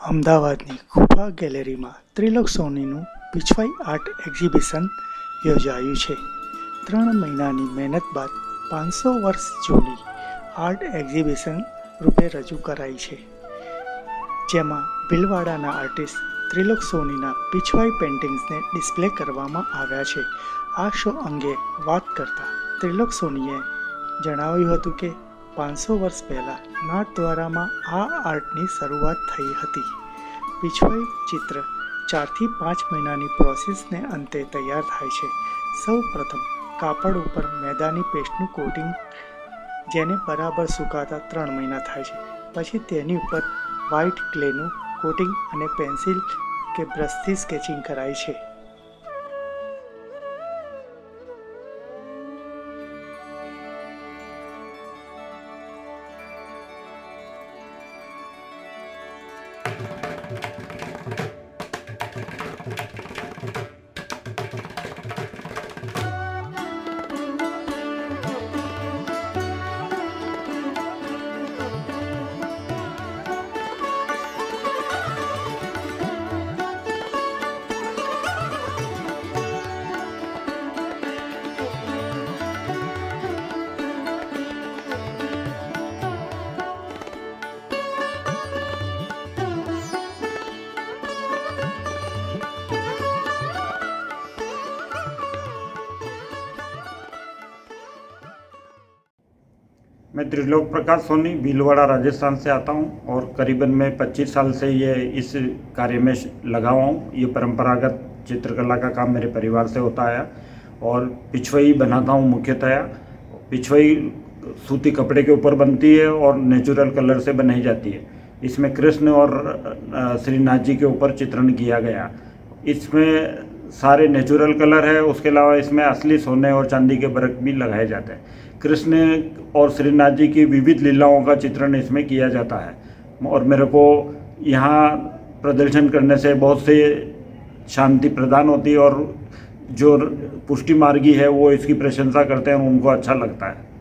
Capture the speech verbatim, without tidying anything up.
અમદાવાદની ગુફા ગેલેરીમાં ત્રિલોક સોનીનું પીછવાઈ આર્ટ એક્ઝિબિશન યોજાયું છે. ત્રણ મહિનાની મહેનત બાદ પાંચસો વર્ષ જૂની આર્ટ એક્ઝિબિશન રૂપે રજૂ કરાઈ છે, જેમાં ભીલવાડાના આર્ટિસ્ટ ત્રિલોક સોનીના પીછવાઈ પેઇન્ટિંગ્સને ડિસ્પ્લે કરવામાં આવ્યા છે. આ શો અંગે વાત કરતા ત્રિલોક સોનીએ જણાવ્યું હતું કે પાંચસો વર્ષ પહેલાં નાથદ્વારામાં આ આર્ટની શરૂઆત થઈ હતી. પીછવાઈ ચિત્ર ચારથી પાંચ મહિનાની પ્રોસેસને અંતે તૈયાર થાય છે. સૌ પ્રથમ કાપડ ઉપર મેદાની પેસ્ટનું કોટિંગ, જેને બરાબર સુકાતા ત્રણ મહિના થાય છે. પછી તેની ઉપર વ્હાઇટ ક્લેનું કોટિંગ અને પેન્સિલ કે બ્રશથી સ્કેચિંગ કરાય છે. मैं त्रिलोक प्रकाश सोनी भीलवाड़ा राजस्थान से आता हूं और करीबन मैं पच्चीस साल से ये इस कार्य में लगा हुआ हूँ. ये परंपरागत चित्रकला का काम मेरे परिवार से होता है और पिछवाई बनाता हूँ. मुख्यतया पिछवाई सूती कपड़े के ऊपर बनती है और नेचुरल कलर से बनाई जाती है. इसमें कृष्ण और श्रीनाथ जी के ऊपर चित्रण किया गया. इसमें सारे नेचुरल कलर है. उसके अलावा इसमें असली सोने और चांदी के वर्क भी लगाए जाते हैं. कृष्ण और श्रीनाथ जी की विविध लीलाओं का चित्रण इसमें किया जाता है और मेरे को यहाँ प्रदर्शन करने से बहुत से शांति प्रदान होती है और जो पुष्टि मार्गी है वो इसकी प्रशंसा करते हैं और उनको अच्छा लगता है.